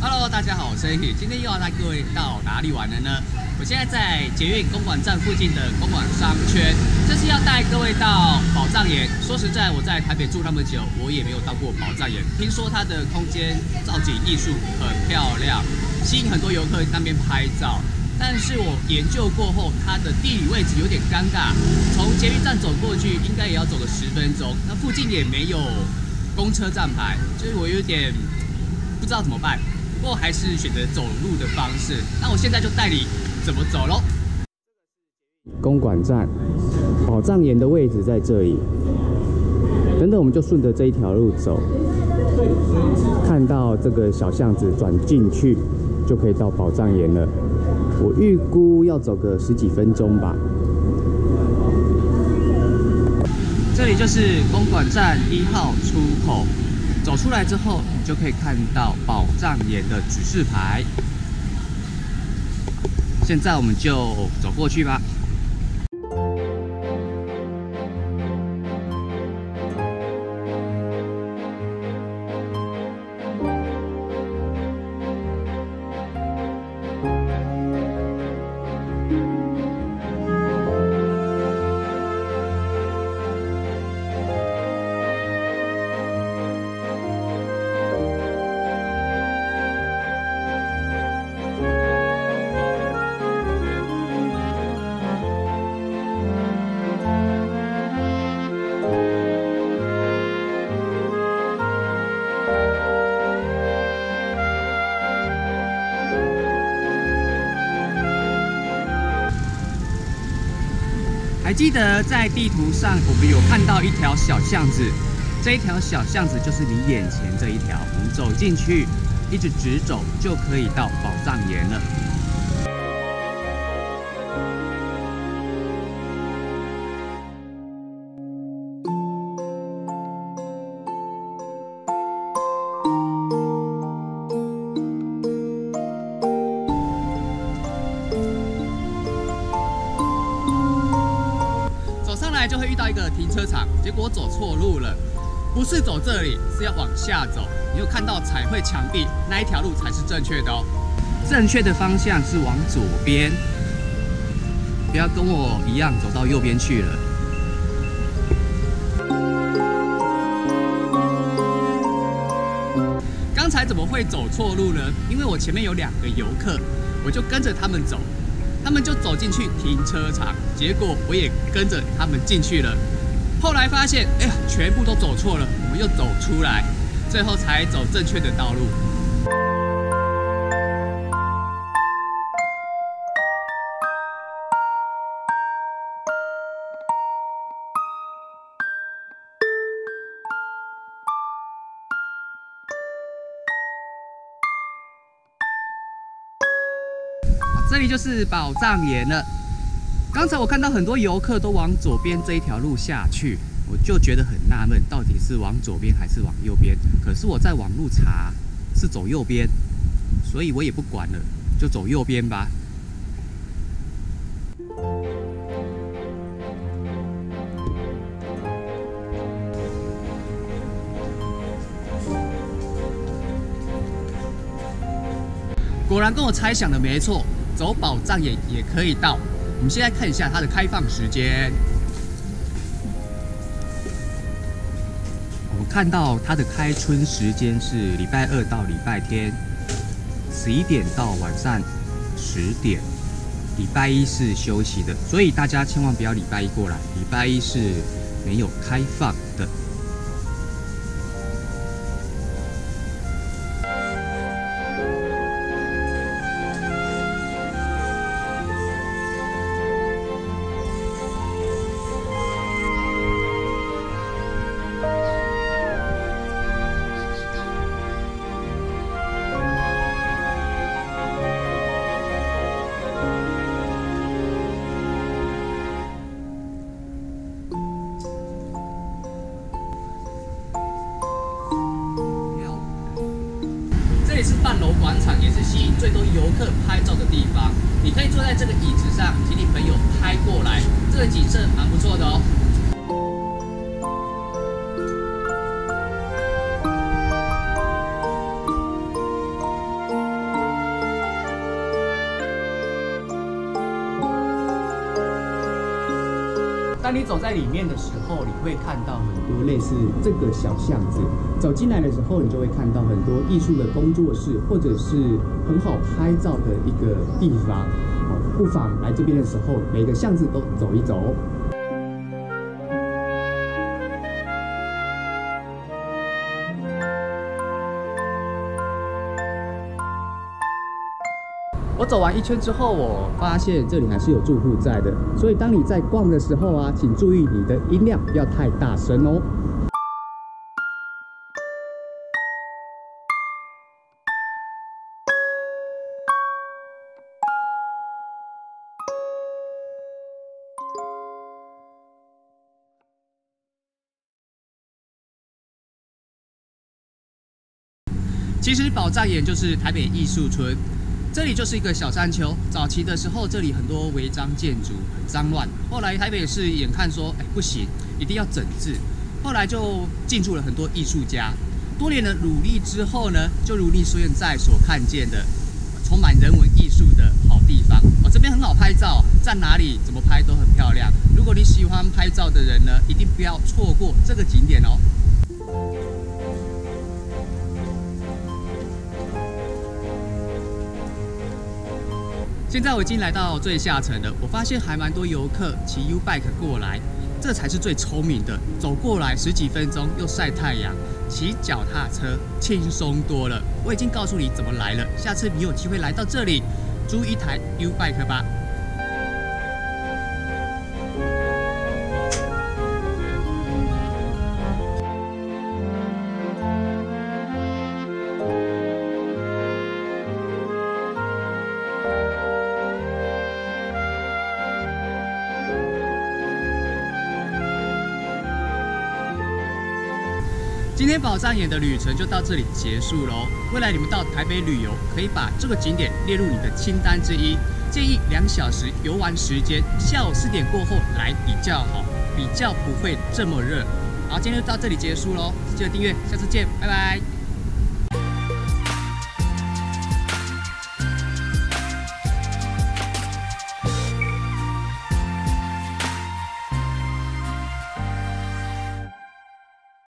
Hello， 大家好，我是 Henry， 今天又要带各位到哪里玩了呢？我现在在捷运公馆站附近的公馆商圈，这次要带各位到宝藏岩。说实在，我在台北住那么久，我也没有到过宝藏岩。听说它的空间造景艺术很漂亮，吸引很多游客那边拍照。但是我研究过后，它的地理位置有点尴尬，从捷运站走过去应该也要走个10分钟，那附近也没有公车站牌，所以我有点不知道怎么办。不过还是选择走路的方式。那我现在就带你怎么走咯。公馆站，宝藏岩的位置在这里。等等，我们就顺着这一条路走，看到这个小巷子转进去，就可以到宝藏岩了。我预估要走个10几分钟吧。这里就是公馆站1号出口。走出来之后，你就可以看到宝藏岩的指示牌。现在我们就走过去吧。还记得在地图上，我们有看到一条小巷子，这一条小巷子就是你眼前这一条。我们走进去，一直直走就可以到宝藏岩了。就会遇到一个停车场，结果走错路了，不是走这里，是要往下走。你有看到彩绘墙壁那一条路才是正确的哦。正确的方向是往左边，不要跟我一样走到右边去了。刚才怎么会走错路呢？因为我前面有2个游客，我就跟着他们走。他们就走进去停车场，结果我也跟着他们进去了。后来发现，哎呀，全部都走错了，我们又走出来，最后才走正确的道路。这里就是宝藏岩了。刚才我看到很多游客都往左边这一条路下去，我就觉得很纳闷，到底是往左边还是往右边？可是我在网路查是走右边，所以我也不管了，就走右边吧。果然跟我猜想的没错。走宝藏岩也可以到。我们现在看一下它的开放时间。我们看到它的开春时间是礼拜2到礼拜天，11点到晚上10点。礼拜1是休息的，所以大家千万不要礼拜1过来，礼拜1是没有开放的。这里是半楼广场，也是吸引最多游客拍照的地方。你可以坐在这个椅子上，请你朋友拍过来，这个景色蛮不错的哦。 当你走在里面的时候，你会看到很多类似这个小巷子，走进来的时候，你就会看到很多艺术的工作室，或者是很好拍照的一个地方。不妨来这边的时候，每个巷子都走一走。 我走完一圈之后，我发现这里还是有住户在的，所以当你在逛的时候啊，请注意你的音量不要太大声哦。 其实宝藏岩就是台北艺术村。这里就是一个小山丘，早期的时候这里很多违章建筑，很脏乱。后来台北市眼看说，不行，一定要整治。后来就进驻了很多艺术家。多年的努力之后呢，就如你现在所看见的，充满人文艺术的好地方。这边很好拍照，在哪里怎么拍都很漂亮。如果你喜欢拍照的人呢，一定不要错过这个景点哦。现在我已经来到最下层了，我发现还蛮多游客骑 U-Bike 过来，这才是最聪明的。走过来10几分钟又晒太阳，骑脚踏车轻松多了。我已经告诉你怎么来了，下次你有机会来到这里，租一台 U-Bike 吧。今天宝藏岩的旅程就到这里结束喽。未来你们到台北旅游，可以把这个景点列入你的清单之一。建议2小时游玩时间，下午4点过后来比较好，比较不会这么热。好，今天就到这里结束喽，记得订阅，下次见，拜拜。